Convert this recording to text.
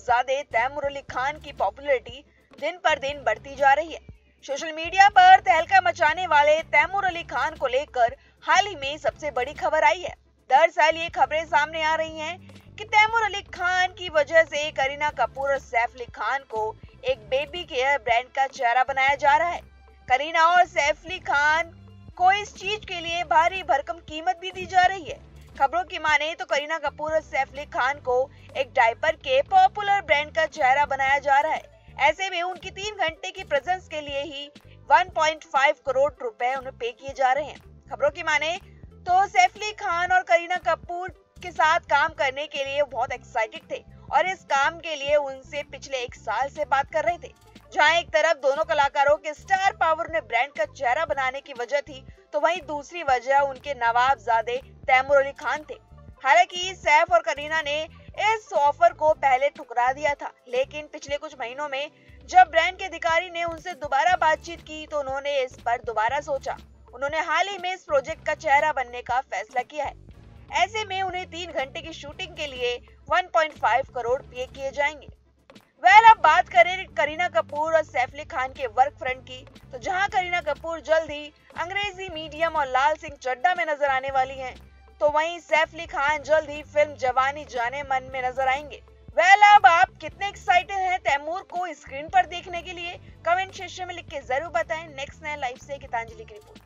नवाबजादे तैमूर अली खान की पॉपुलैरिटी दिन पर दिन बढ़ती जा रही है। सोशल मीडिया पर तहलका मचाने वाले तैमूर अली खान को लेकर हाल ही में सबसे बड़ी खबर आई है। दरअसल ये खबरें सामने आ रही हैं कि तैमूर अली खान की वजह से करीना कपूर और सैफ अली खान को एक बेबी केयर ब्रांड का चेहरा बनाया जा रहा है। करीना और सैफ अली खान को इस चीज के लिए भारी भरकम कीमत भी दी जा रही है। खबरों की माने तो करीना कपूर और सैफ अली खान को एक डायपर के पॉपुलर ब्रांड का चेहरा बनाया जा रहा है। ऐसे में उनकी 3 घंटे की प्रेजेंस के लिए ही 1.5 करोड़ रुपए उन्हें पे किए जा रहे हैं। खबरों की माने तो सैफ अली खान और करीना कपूर के साथ काम करने के लिए बहुत एक्साइटेड थे और इस काम के लिए उनसे पिछले 1 साल से बात कर रहे थे। जहां एक तरफ दोनों कलाकारों के स्टार पावर ने ब्रांड का चेहरा बनाने की वजह थी, तो वहीं दूसरी वजह उनके नवाबजादे तैमूर अली खान थे। हालांकि सैफ और करीना ने इस ऑफर को पहले ठुकरा दिया था, लेकिन पिछले कुछ महीनों में जब ब्रांड के अधिकारी ने उनसे दोबारा बातचीत की तो उन्होंने इस पर दोबारा सोचा। उन्होंने हाल ही में इस प्रोजेक्ट का चेहरा बनने का फैसला किया है। ऐसे में उन्हें 3 घंटे की शूटिंग के लिए 1.5 करोड़ पे किए जाएंगे। अब बात करें करीना कपूर और सैफ अली खान के वर्क फ्रंट की, तो जहां करीना कपूर जल्द ही अंग्रेजी मीडियम और लाल सिंह चड्ढा में नजर आने वाली हैं, तो वहीं सैफ अली खान जल्द ही फिल्म जवानी जाने मन में नजर आएंगे। अब आप कितने एक्साइटेड हैं तैमूर को स्क्रीन पर देखने के लिए? कमेंट सेक्शन में लिख के जरूर बताएं। नेक्स्ट नए लाइव से गीतांजलि की रिपोर्ट।